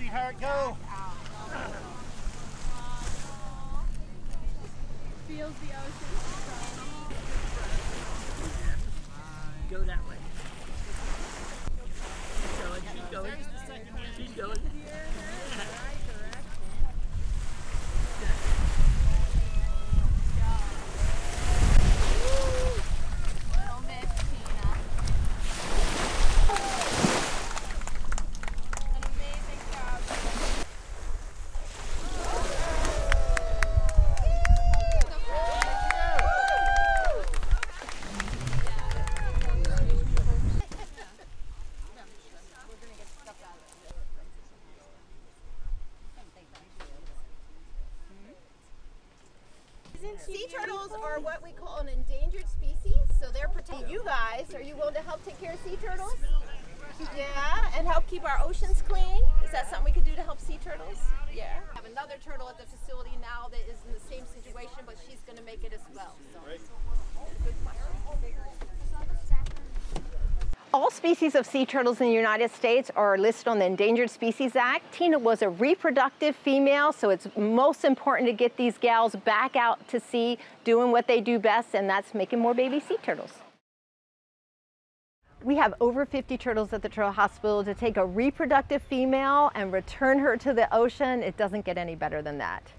sweetheart, go. Feels the ocean. Go that way. She's going. She's going. Sea turtles are what we call an endangered species, so they're protected. You guys, are you willing to help take care of sea turtles? Yeah, and help keep our oceans clean? Is that something we could do to help sea turtles? Yeah. I have another turtle at the facility now that is in the same situation, but she's going to make it as well. So. Good question. All species of sea turtles in the United States are listed on the Endangered Species Act. Tina was a reproductive female, so it's most important to get these gals back out to sea doing what they do best, and that's making more baby sea turtles. We have over 50 turtles at the Turtle Hospital. To take a reproductive female and return her to the ocean, it doesn't get any better than that.